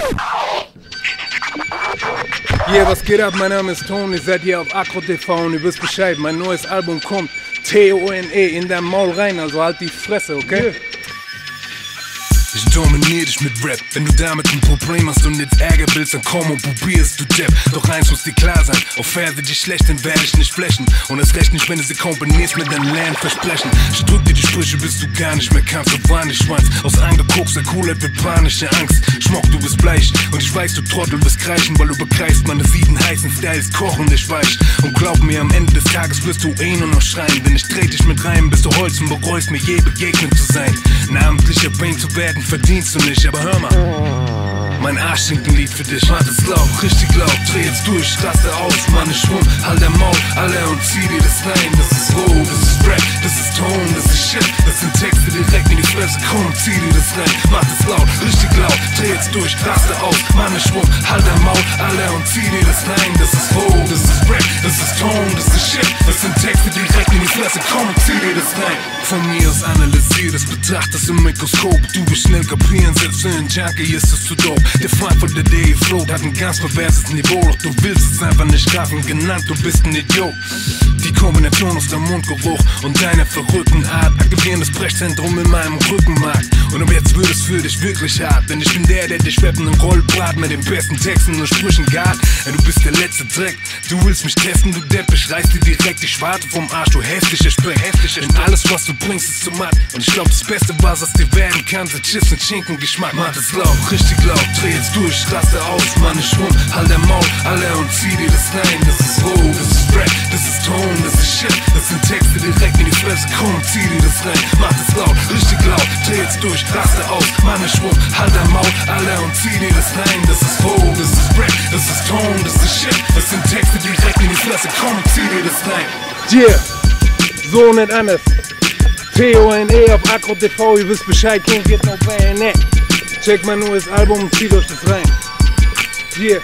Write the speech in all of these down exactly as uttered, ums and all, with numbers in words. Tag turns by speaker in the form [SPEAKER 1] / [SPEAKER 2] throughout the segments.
[SPEAKER 1] Yeah, was geht ab? Mein Name ist Tony, seid hier auf AGGROV und ihr wisst Bescheid, mein neues Album kommt T O N E in dein Maul rein, also halt die Fresse, okay? Yeah.
[SPEAKER 2] Ich dominier dich mit Rap, wenn du damit ein Problem hast und jetzt Ärger willst, dann komm und probierst du Depp. Doch eins muss dir klar sein, auf Verse die schlechten werde ich nicht flächen. Und erst recht nicht, wenn du sie kombinierst mit deinem Lernversprechen. Ich drück dir die Sprüche, bis du gar nicht mehr kannst, so war nicht Schwanz. Aus angekokster Coolheit wird panische Angst. Schmock, du bist bleich und ich weiß, du Trottel wirst kreischen, weil du begreifst, meine sieben heißen Styles kochen dich weich. Und glaub mir, am Ende des Tages wirst du eh nur noch schreien, denn ich dreh dich mit rein, bis du heulst und bereust, mir je begegnet zu sein. Namentlich erwähnt zu werden, verdienst du nicht, aber hör mal, mein Arsch singt ein Lied für dich. Warte, es laut, richtig laut, dreh jetzt durch, raste aus, Mann, ich rum, halt der Maul, alle und zieh dir das rein. Das ist roh, das ist Rap, das ist Ton, das ist Shit, das sind Texte direkt in die Fresse, komm, zieh dir das rein. Mach es laut, richtig laut, dreh jetzt durch, raste aus, Mann, ich rum, halt der Maul, alle und zieh dir das rein. Das ist roh, das ist Rap, das ist Ton, das ist Shit, das sind Texte direkt in die Fresse, komm, zieh dir das rein. Von mir aus analysier das, betracht das im Mikroskop, du wirst schnell kapieren, selbst für einen Junkie ist es zu dope. Der Feind von der Day Float hat ein ganz perverses Niveau, doch du willst es einfach nicht schaffen, genannt, du bist ein Idiot. Die Kombination aus dem Mundgeruch und deiner verrückten Art aktivieren das Brechzentrum in meinem Rückenmark. Und ab jetzt wird es für dich wirklich hart, denn ich bin der, der dich schweppen im Rollbrat mit den besten Texten und Sprüchen gart. Ja, du bist der letzte Dreck, du willst mich testen, du Depp, ich reiß dir direkt die Schwarte vom Arsch, du hässlicher Speck, hässlicher Speck. Und alles, was du bringst, ist zu matt. Und ich glaub, das Beste, was aus dir werden kann, sind Chips und Schinkengeschmack. Mach es laut, richtig laut, dreh jetzt durch, raste aus, Mann, ich rum, halt der Maul, alle und zieh dir das rein. Das ist roh, das ist Rap, das ist Ton, das ist Shit, das sind Texte direkt in die Fresse, komm, zieh dir das rein. Mach es laut, richtig laut, dreh jetzt durch, raste aus, Mann, ich rum, halt der Maul, alle und zieh dir das rein. Das ist roh, das ist Rap, das ist Ton, das ist Shit, das sind Texte direkt in die Fresse, komm, zieh dir das rein.
[SPEAKER 1] Yeah, so nicht anders. T O N E auf AGGROV, ihr wisst Bescheid, can't get no better than that. Check mein neues Album und zieht euch das rein. Yeah.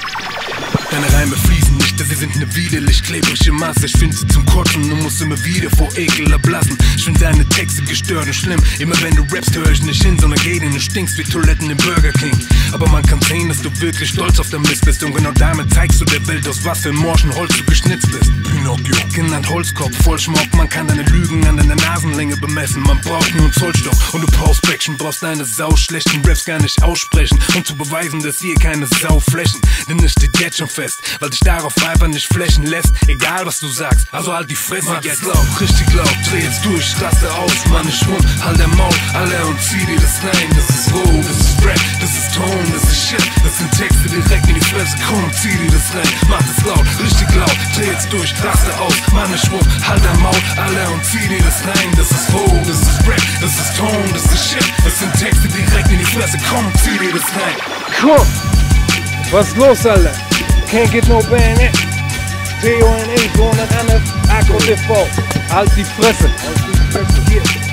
[SPEAKER 2] Deine Reime fließen nicht, denn sie sind eine widerlich klebrige Masse. Ich find sie zum Kotzen und muss immer wieder vor Ekel erblassen. Ich find deine Texte gestört und schlimm. Immer wenn du rappst, hör ich nicht hin, sondern geh hin und stinkst wie Toiletten im Burger King. Aber man kann sehen, dass du wirklich stolz auf dein Mist bist. Und genau damit zeigst du der Welt, aus was für morschen Holz du geschnitzt bist. Pinocchio, genannt Holzkopf, voll Schmuck. Man kann deine Lügen an deiner Nasenlänge bemessen. Man braucht nur einen Zollstock und du brauchst Backchen. Brauchst deine sau schlechten Raps gar nicht aussprechen, um zu beweisen, dass hier keine Sau flächen. Denn es steht jetzt schon fest, weil dich darauf einfach nicht flächen lässt. Egal was du sagst, also halt die Fresse. Mach jetzt laut, richtig laut, dreh jetzt durch, raste aus, Mann, ich rum, halt der Maul, alle und zieh dir das rein. Das ist roh, das ist Rap, das ist Ton, das ist Shit, das sind Texte direkt in die Fresse, komm, zieh dir das rein. Mach es laut, richtig laut, dreh jetzt durch, raste aus, Mann, ich rum, halt der Maul, alle und zieh dir das rein. Das ist roh, das ist Rap, das ist Ton, das ist Shit, das sind Texte direkt in die Fresse, komm, zieh dir das rein.
[SPEAKER 1] Komm, was ist los, Alter? Can't get no better than that. T O N E, so nicht anders, AGGROTV. Halt die Fresse. Halt die Fresse. Hier.